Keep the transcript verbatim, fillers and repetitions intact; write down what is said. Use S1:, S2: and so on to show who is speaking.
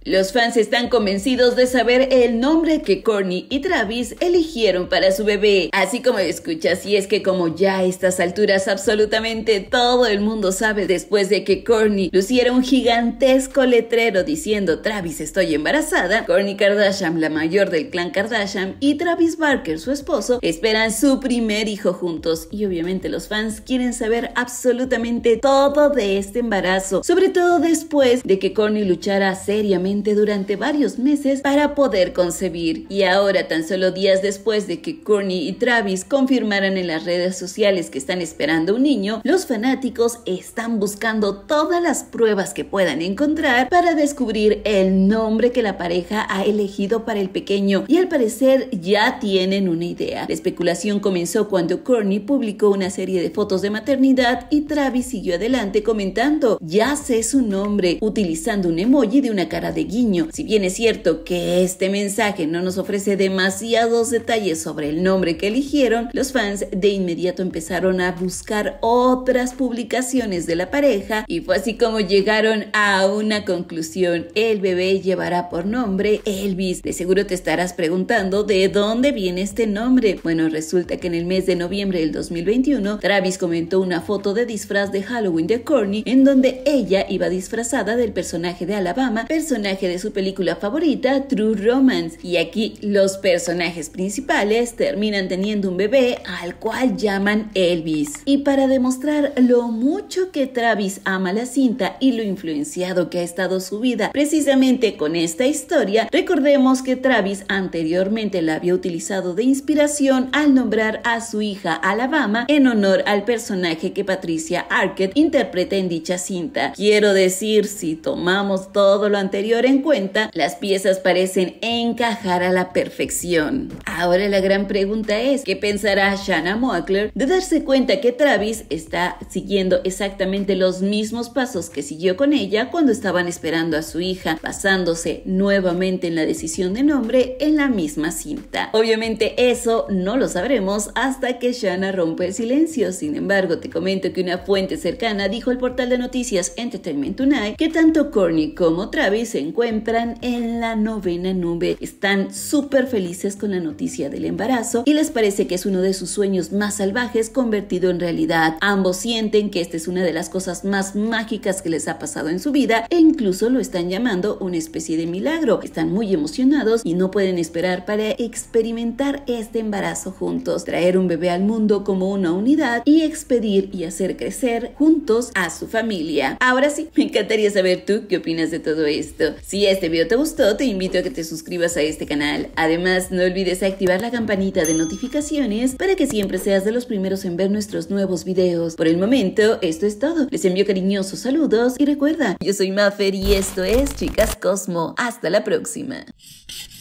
S1: Los fans están convencidos de saber el nombre que Kourtney y Travis eligieron para su bebé. Así como escuchas, y es que como ya a estas alturas absolutamente todo el mundo sabe, después de que Kourtney luciera un gigantesco letrero diciendo Travis estoy embarazada, Kourtney Kardashian, la mayor del clan Kardashian, y Travis Barker, su esposo, esperan su primer hijo juntos. Y obviamente los fans quieren saber absolutamente todo de este embarazo, sobre todo después de que Kourtney luchara seriamente durante varios meses para poder concebir. Y ahora, tan solo días después de que Kourtney y Travis confirmaran en las redes sociales que están esperando un niño, los fanáticos están buscando todas las pruebas que puedan encontrar para descubrir el nombre que la pareja ha elegido para el pequeño, y al parecer ya tienen una idea. La especulación comenzó cuando Kourtney publicó una serie de fotos de maternidad y Travis siguió adelante comentando ya sé su nombre, utilizando un emoji de una cara de guiño. Si bien es cierto que este mensaje no nos ofrece demasiados detalles sobre el nombre que eligieron, los fans de inmediato empezaron a buscar otras publicaciones de la pareja y fue así como llegaron a una conclusión: el bebé llevará por nombre Elvis. De seguro te estarás preguntando de dónde viene este nombre. Bueno, resulta que en el mes de noviembre del dos mil veintiuno, Travis comentó una foto de disfraz de Halloween de Kourtney en donde ella iba disfrazada del personaje de Alabama, personaje de su película favorita True Romance, y aquí los personajes principales terminan teniendo un bebé al cual llaman Elvis. Y para demostrar lo mucho que Travis ama la cinta y lo influenciado que ha estado su vida precisamente con esta historia, recordemos que Travis anteriormente la había utilizado de inspiración al nombrar a su hija Alabama en honor al personaje que Patricia Arquette interpreta en dicha cinta. Quiero decir, si tomamos todo lo anterior en cuenta, las piezas parecen encajar a la perfección. Ahora la gran pregunta es, ¿qué pensará Shanna Moakler de darse cuenta que Travis está siguiendo exactamente los mismos pasos que siguió con ella cuando estaban esperando a su hija, basándose nuevamente en la decisión de nombre en la misma cinta? Obviamente eso no lo sabremos hasta que Shanna rompa el silencio. Sin embargo, te comento que una fuente cercana dijo al portal de noticias Entertainment Tonight que tanto Kourtney como Travis se encuentran en la novena nube. Están súper felices con la noticia del embarazo y les parece que es uno de sus sueños más salvajes convertido en realidad. Ambos sienten que esta es una de las cosas más mágicas que les ha pasado en su vida e incluso lo están llamando una especie de milagro. Están muy emocionados y no pueden esperar para experimentar este embarazo juntos, traer un bebé al mundo como una unidad y expedir y hacer crecer juntos a su familia. Ahora sí, me encantaría saber tú qué opinas de todo esto. Si este video te gustó, te invito a que te suscribas a este canal. Además, no olvides activar la campanita de notificaciones para que siempre seas de los primeros en ver nuestros nuevos videos. Por el momento, esto es todo. Les envío cariñosos saludos y recuerda, yo soy Maffer y esto es Chicas Cosmo. Hasta la próxima.